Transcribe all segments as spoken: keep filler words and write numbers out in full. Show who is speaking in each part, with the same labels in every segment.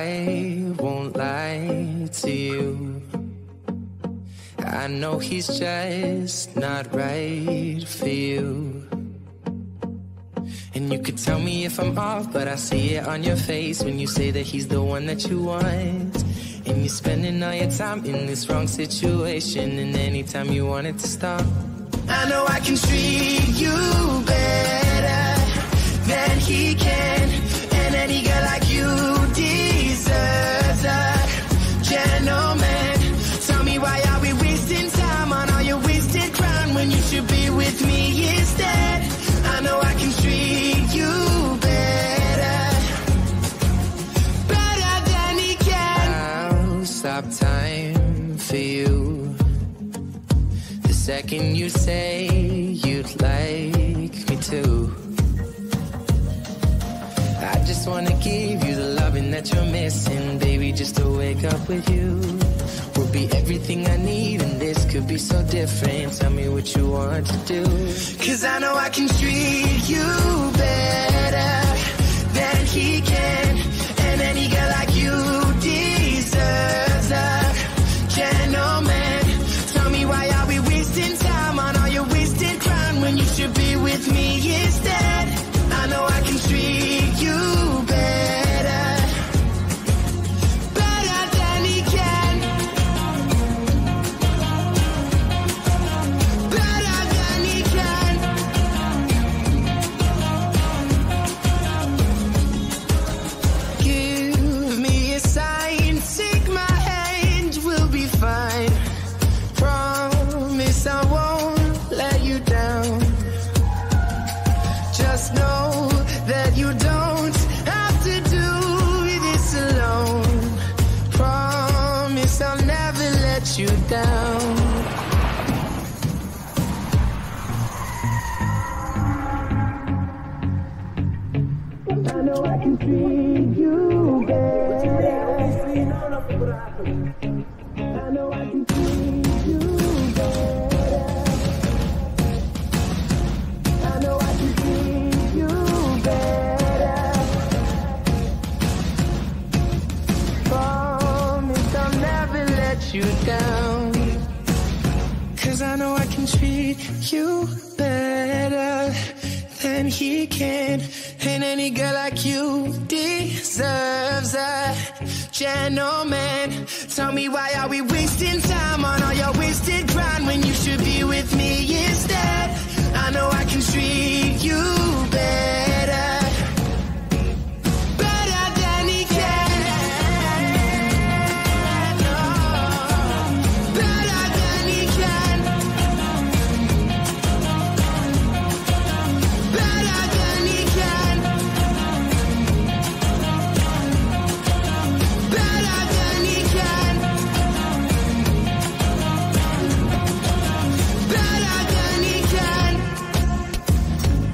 Speaker 1: I won't lie to you. I know he's just not right for you. And you could tell me if I'm off, but I see it on your face when you say that he's the one that you want. And you're spending all your time in this wrong situation, and anytime you want it to stop, I know I can treat you better than he can. And any girl like you deserves a gentleman. Tell me, why are we wasting time on all your wasted crown when you should be with me instead? I know I can treat you better, better than he can. I'll stop time for you the second you say you'd like me to. I just wanna give you the loving that you're missing, baby, just to wake up with you. Will be everything I need, and this could be so different. Tell me what you want to do, 'cause I know I can treat you better than he can. And any girl like you deserves a gentleman. Tell me, why are we wasting time on all your wasted crown when you should be with me instead? I know I can treat you better, better than he can, better than he can. Give me a sign, take my hand, we'll be fine. Promise I won't let you down. Just know that you don't have to do this alone. Promise I'll never let you down. I know I can treat you better. I know I can treat you better. I know I can treat you better. Promise I'll never let you down. 'Cause I know I can treat you better than he can. And any girl like you deserves a gentleman. Tell me, why are we wasting time on all your wasted grind when you should be with me instead? I know I can treat you better, better than he can. Oh, better than he can, better than he can, better than he can, better than he can.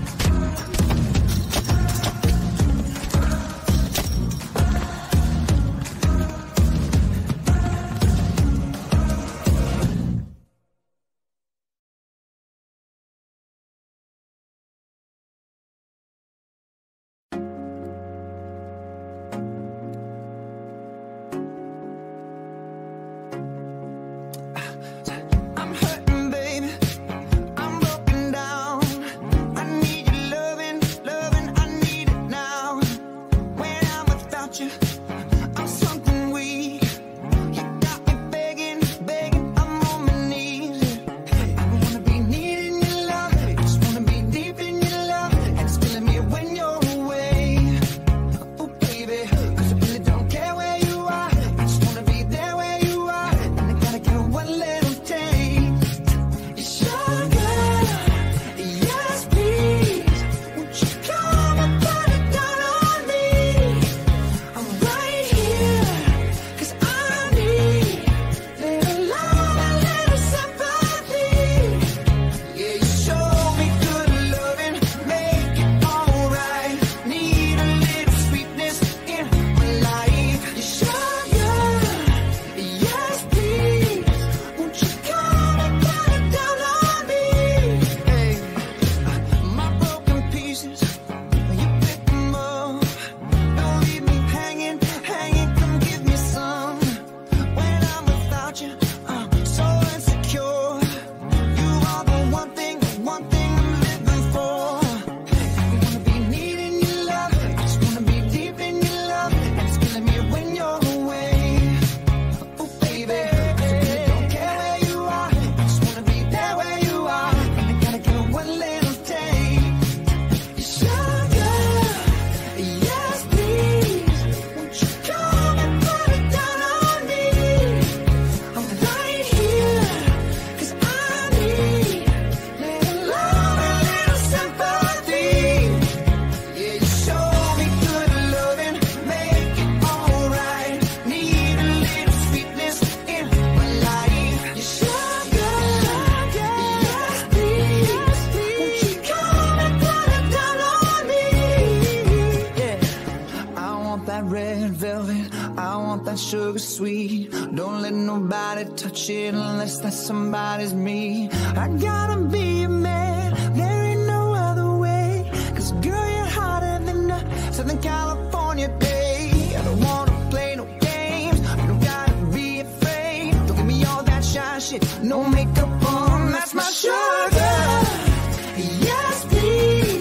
Speaker 2: that sugar sweet. Don't let nobody touch it unless that somebody's me. I gotta be a man, there ain't no other way. Cause girl, you're hotter than a Southern California day. I don't wanna play no games, you don't gotta be afraid. Don't give me all that shy shit, no makeup on, that's my sugar. Yes, please.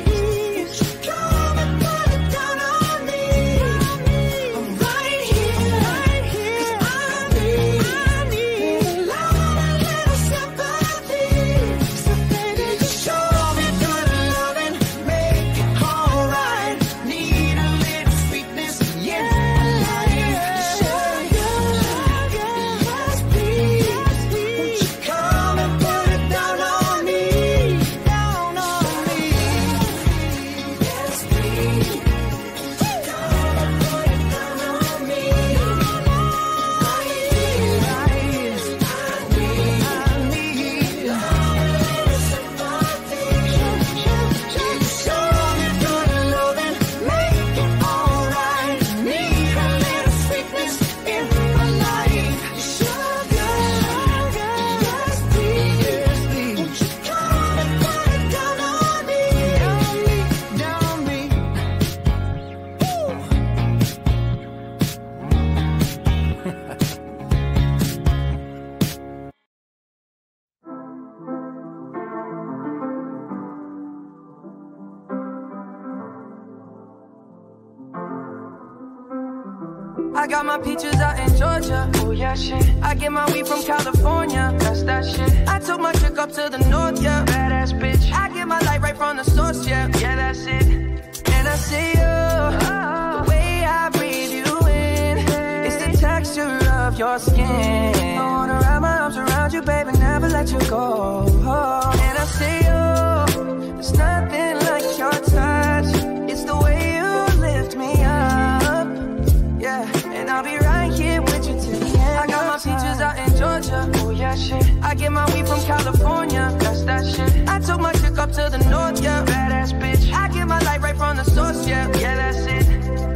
Speaker 1: I got my peaches out in Georgia. Oh yeah, shit. I get my weed from California. That's that shit. I took my chick up to the north, yeah. Badass bitch. I get my light right from the source, yeah. Yeah, that's it. And I see you, oh, the way I breathe you in. It's the texture of your skin. I wanna wrap my arms around you, baby, never let you go. Oh, and I see you, there's nothing like your touch. It's the way you lift me up, yeah. And I'll be right here with you till the end. I got my peaches out in Georgia. Oh yeah, shit. I get my weed from California. That's that shit. I took my chick up to the north, yeah. Badass bitch. I get my light right from the source, yeah. Yeah, that's it.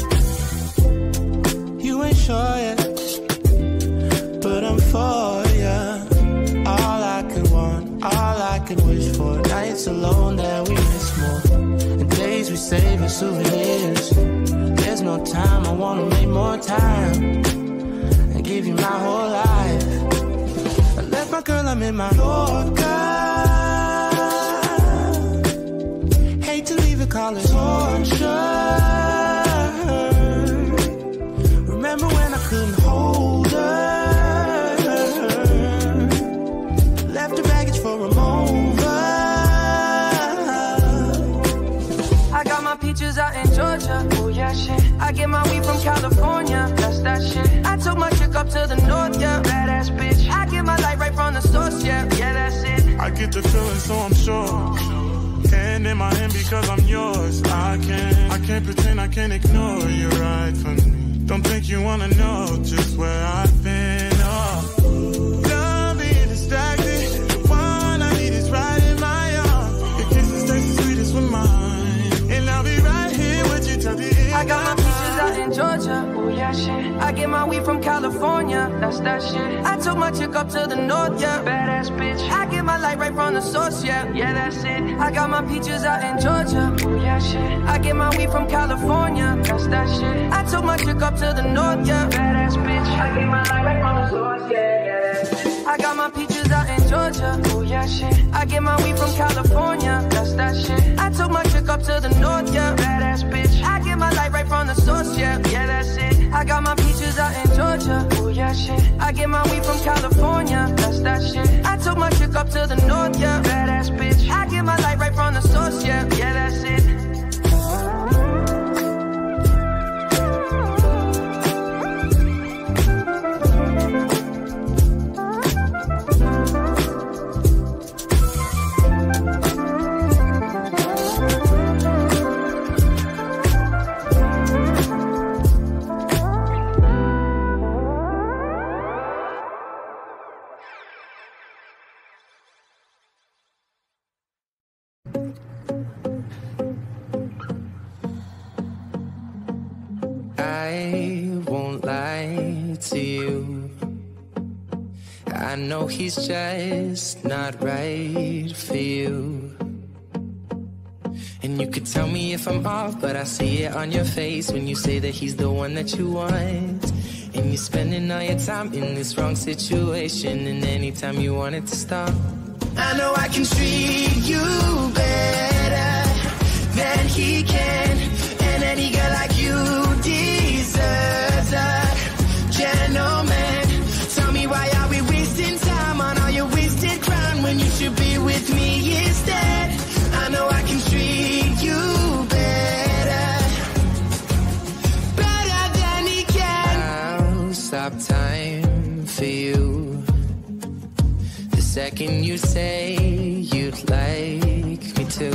Speaker 3: You ain't sure yet, but I'm for ya. All I could want, all I could wish for. Nights alone that we miss more, and days we save as souvenirs. There's no time, I wanna make more time and give you my whole life. I left my girl, I'm in my Yorker. Hate to leave it, call it torture. Remember when I couldn't hold her? Left her baggage for a moment.
Speaker 1: I got my peaches out in Georgia. Oh yeah, shit. I get my weed from California. That's that shit. I took my chick up to the north, yeah. Badass bitch. I get my light right from the source, yeah. Yeah, that's it.
Speaker 4: I get the feeling, so I'm sure. Hand in my hand because I'm yours. I can't, I can't pretend, I can't ignore you right from me. Don't think you wanna know just where I've been. Oh, don't be distracted. The one I need is right in my arms. Your kisses taste the sweetest with mine, and I'll be right here with you till the end.
Speaker 1: I got my peaches out in Georgia. Oh yeah, shit. I get my weed from California. That's that shit. I took my chick up to the north, yeah. Badass bitch. I get my light right from the source, yeah. Yeah, that's it. I got my peaches out in Georgia. Oh yeah, shit. I get my weed from California. That's that shit. I took my chick up to the north, yeah. Badass bitch. I get my light right from the source, yeah. Yeah, that's it. I got my peaches out in Georgia. Oh yeah, shit. I get my weed from California. That's that shit. I took my chick up to the north, yeah. Badass bitch. I get my light right from the source, yeah. Yeah, that's it. I got my peaches out in Georgia. Oh yeah, shit. I get my weed from California. That's that shit. I took my chick up to the north, yeah. Badass bitch. I get my light right from the source, yeah. Yeah, that's it. I won't lie to I know he's just not right for you. And you could tell me if I'm off, but I see it on your face when you say that he's the one that you want. And you're spending all your time in this wrong situation, and anytime you want it to stop. I know I can treat you better than he can, and any girl like you deserves a gentleman. Tell me, why are we wasting time on all your wasted crown when you should be with me instead? I know I can treat you better, better than he can. I'll stop time for you the second you say you'd like me to.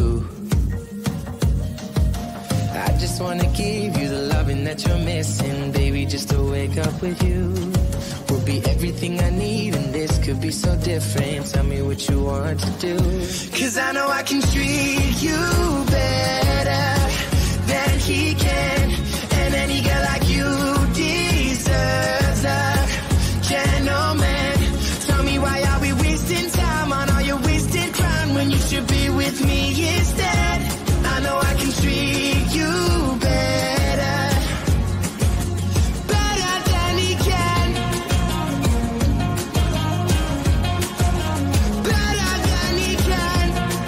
Speaker 1: I just wanna give you the loving that you're missing, baby, just to wake up with you. Will be everything I need, and this could be so different. Tell me what you want to do, 'cause I know I can treat you better than he can, and any girl like you deserves a gentleman. Tell me, why are we wasting time on all your wasted crime when you should be with me instead? I know I can treat you better, better than he can, better than he can.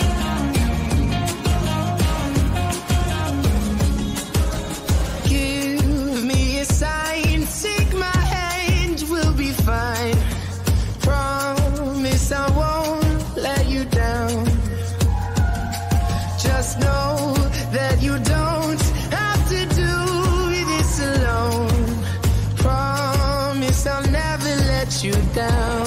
Speaker 1: Give me a sign, take my hand, we'll be fine. Promise I won't let you down. Just know that you don't have to do this alone. Promise I'll never let you down.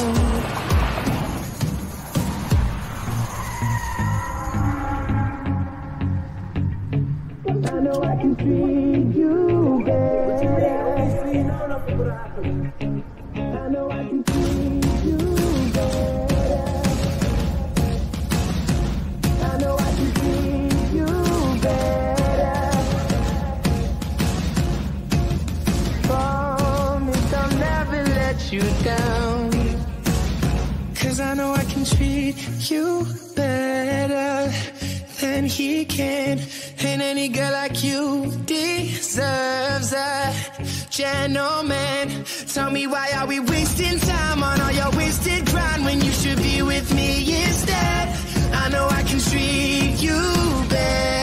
Speaker 1: I know I can treat you better. I know I can treat you better. I know I can treat you better. Promise I'll never let you down, 'cause I know I can treat you better than he can, and any girl like you deserves a gentleman. Tell me, why are we wasting time on all your wasted grind when you should be with me instead? I know I can treat you better.